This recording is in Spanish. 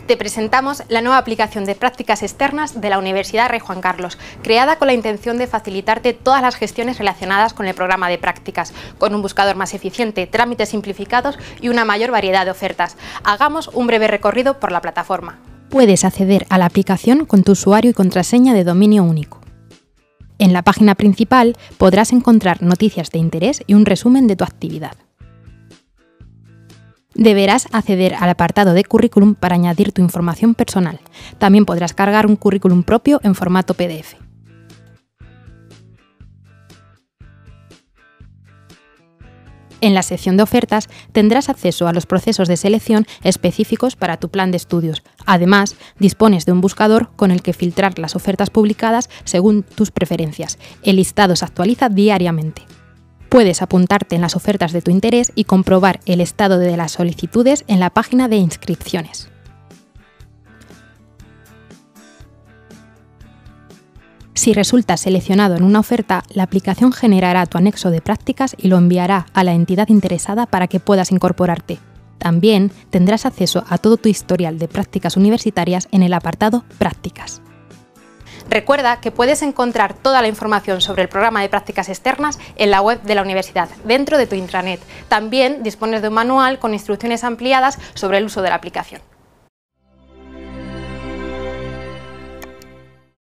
Te presentamos la nueva aplicación de prácticas externas de la Universidad Rey Juan Carlos, creada con la intención de facilitarte todas las gestiones relacionadas con el programa de prácticas, con un buscador más eficiente, trámites simplificados y una mayor variedad de ofertas. Hagamos un breve recorrido por la plataforma. Puedes acceder a la aplicación con tu usuario y contraseña de dominio único. En la página principal podrás encontrar noticias de interés y un resumen de tu actividad. Deberás acceder al apartado de currículum para añadir tu información personal. También podrás cargar un currículum propio en formato PDF. En la sección de ofertas tendrás acceso a los procesos de selección específicos para tu plan de estudios. Además, dispones de un buscador con el que filtrar las ofertas publicadas según tus preferencias. El listado se actualiza diariamente. Puedes apuntarte en las ofertas de tu interés y comprobar el estado de las solicitudes en la página de inscripciones. Si resultas seleccionado en una oferta, la aplicación generará tu anexo de prácticas y lo enviará a la entidad interesada para que puedas incorporarte. También tendrás acceso a todo tu historial de prácticas universitarias en el apartado Prácticas. Recuerda que puedes encontrar toda la información sobre el programa de prácticas externas en la web de la universidad, dentro de tu intranet. También dispones de un manual con instrucciones ampliadas sobre el uso de la aplicación.